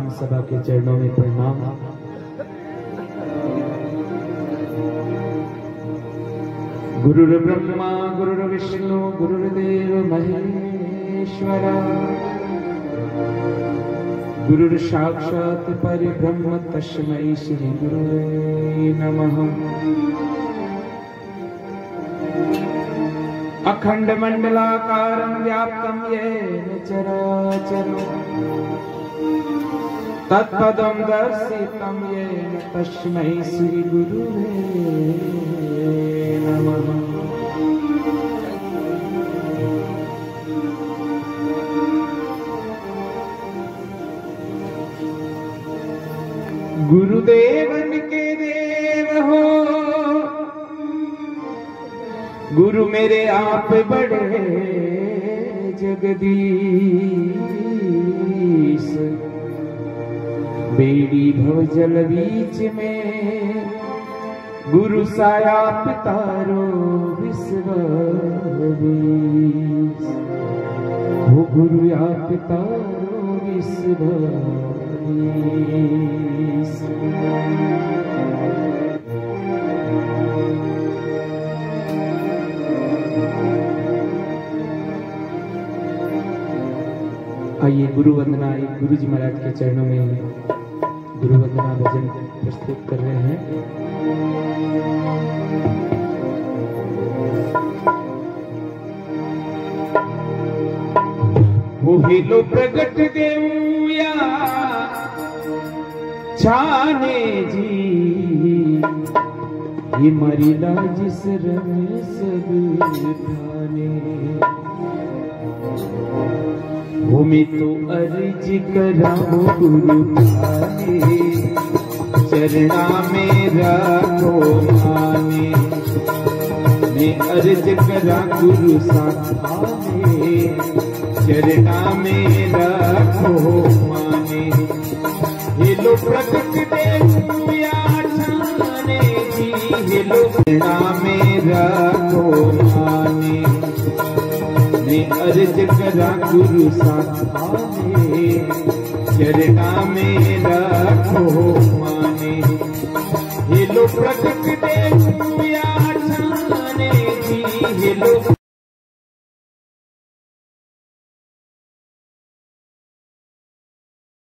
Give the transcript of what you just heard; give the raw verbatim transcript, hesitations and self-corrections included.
तमाम सभा के चरणों में प्रणाम। गुरुर् ब्रह्मा गुरुर् विष्णु गुरुर्देव महेश्वरा, गुरुर् साक्षात् परब्रह्म तस्मै श्री गुरुवे नमः। अखंड मंडलाकारं व्याप्तं येन चराचरं तत्पदं दर्शितं येन तस्मै श्री गुरुवे नमः। गुरुदेवन के देव हो गुरु मेरे आप बड़े जगदीश, बेड़ी भव जल बीच में गुरु साया पितारो विश्वास, वो गुरु या पितारो विश्वास। आइए गुरु वंदना, गुरु जी महाराज के चरणों में गुरु वंदना भजन प्रस्तुत कर रहे हैं। वो हिलो प्रगट देऊ या छाने जी, ये मरी लाज सर में सब ठाने, भूमि तो अर्ज कराओ गुरु थाने, चरणा में राखो माने, मैं अर्ज करा गुरु साथाने, चरणा में राखो माने। हेलो प्रकट देव या छाने जी, हेलो चरणा में राखो माने, मैं अर्ज करा गुरु साथाने, चरणा में राखो माने। हेलो प्रकट